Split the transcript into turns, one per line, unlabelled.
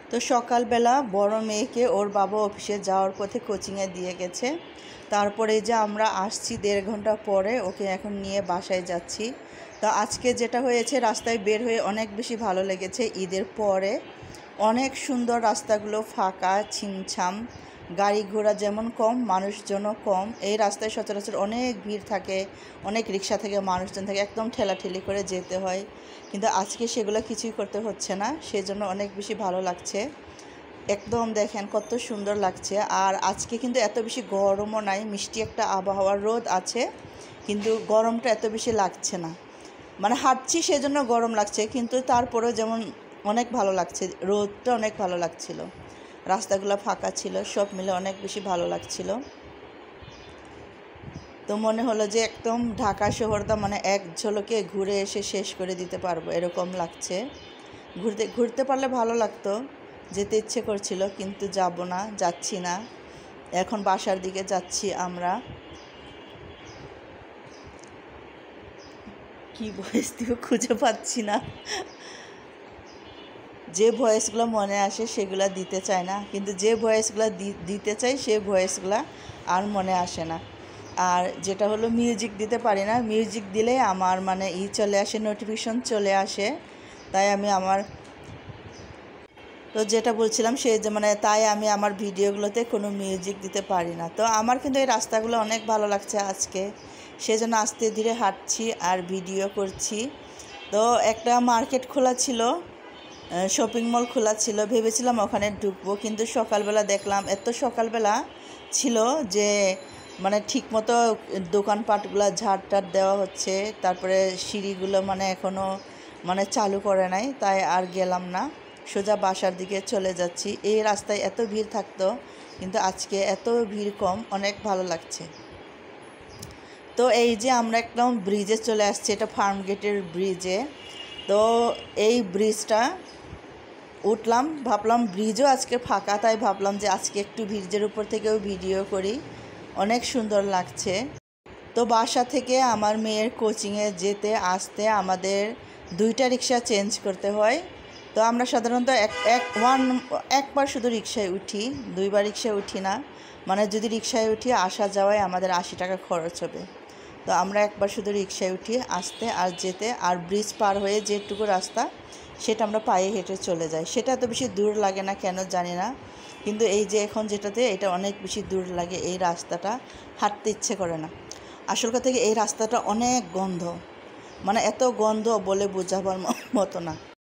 তো সকালবেলা বড় মেয়েকে ওর বাবা অফিসে যাওয়ার পথে কোচিংয়ে দিয়ে গেছে। তারপরে যে আমরা আসছি 1.5 ঘন্টা পরে, ওকে এখন নিয়ে বাসায় যাচ্ছি। তো আজকে যেটা হয়েছে, রাস্তায় বের হয়ে অনেক বেশি ভালো লেগেছে। ঈদের পরে অনেক সুন্দর, রাস্তাগুলো ফাঁকা ছিমছাম, গাড়ি ঘোড়া যেমন কম, মানুষজনও কম। এই রাস্তায় সচরাচর অনেক ভিড় থাকে, অনেক রিক্সা থেকে মানুষজন থাকে, একদম ঠেলাঠেলি করে যেতে হয়। কিন্তু আজকে সেগুলো কিছুই করতে হচ্ছে না, সেজন্য অনেক বেশি ভালো লাগছে। একদম দেখেন কত সুন্দর লাগছে। আর আজকে কিন্তু এত বেশি গরমও নাই, মিষ্টি একটা আবহাওয়ার, রোদ আছে কিন্তু গরমটা এত বেশি লাগছে না। মানে হাঁটছি সেজন্য গরম লাগছে, কিন্তু তারপরেও যেমন অনেক ভালো লাগছে, রোদটা অনেক ভালো লাগছিল, রাস্তাগুলো ফাঁকা ছিল, সব মিলে অনেক বেশি ভালো লাগছিল। তো মনে হলো যে একদম ঢাকা শহরটা মানে এক ঝলকে ঘুরে এসে শেষ করে দিতে পারবো, এরকম লাগছে। ঘুরতে পারলে ভালো লাগতো, যেতে ইচ্ছে করছিল, কিন্তু যাব না, যাচ্ছি না। এখন বাসার দিকে যাচ্ছি আমরা। কি ভয়েস দিব খুঁজে পাচ্ছি না, যে ভয়েসগুলো মনে আসে সেগুলো দিতে চায় না, কিন্তু যে ভয়েসগুলো দিতে চাই সে ভয়েসগুলো আর মনে আসে না। আর যেটা হলো মিউজিক দিতে পারি না, মিউজিক দিলে আমার মানে চলে আসে, নোটিফিকেশন চলে আসে। তাই আমি আমার তো যেটা বলছিলাম যে মানে তাই আমি আমার ভিডিওগুলোতে কোনো মিউজিক দিতে পারি না। তো আমার কিন্তু এই রাস্তাগুলো অনেক ভালো লাগছে আজকে, সেজন্য আস্তে ধীরে হাঁটছি আর ভিডিও করছি। তো একটা মার্কেট খোলা ছিল, শপিং মল খোলা ছিল, ভেবেছিলাম ওখানে ঢুকবো, কিন্তু সকালবেলা দেখলাম এত সকালবেলা ছিল যে মানে ঠিকমতো দোকানপাটগুলো ঝাড় দেওয়া হচ্ছে, তারপরে সিঁড়িগুলো মানে এখনও মানে চালু করে নাই, তাই আর গেলাম না, সোজা বাসার দিকে চলে যাচ্ছি। এই রাস্তায় এত ভিড় থাকতো, কিন্তু আজকে এত ভিড় কম, অনেক ভালো লাগছে। তো এই যে আমরা একদম ব্রিজে চলে আসছি, এটা ফার্ম গেটের ব্রিজে। তো এই ব্রিজটা উঠলাম, ভাবলাম ব্রিজও আজকে ফাঁকা, তাই ভাবলাম যে আজকে একটু ব্রিজের উপর থেকেও ভিডিও করি, অনেক সুন্দর লাগছে। তো বাসা থেকে আমার মেয়ের কোচিংয়ে যেতে আসতে আমাদের 2টা রিক্সা চেঞ্জ করতে হয়। তো আমরা সাধারণত একবার শুধু রিক্সায় উঠি, 2বার রিক্সায় উঠি না। মানে যদি রিক্সায় উঠি আসা যাওয়ায় আমাদের 80 টাকা খরচ হবে। তো আমরা একবার শুধু রিক্সায় উঠি আসতে আর যেতে, আর ব্রিজ পার হয়ে যেটুকু রাস্তা সেটা আমরা পায়ে হেঁটে চলে যাই। সেটা এত বেশি দূর লাগে না কেন জানি না, কিন্তু এই যে এখন যেটাতে, এটা অনেক বেশি দূর লাগে। এই রাস্তাটা হাঁটতে ইচ্ছে করে না। আসল কথা থেকে এই রাস্তাটা অনেক গন্ধ, মানে এত গন্ধ বলে বোঝাবার মতো না।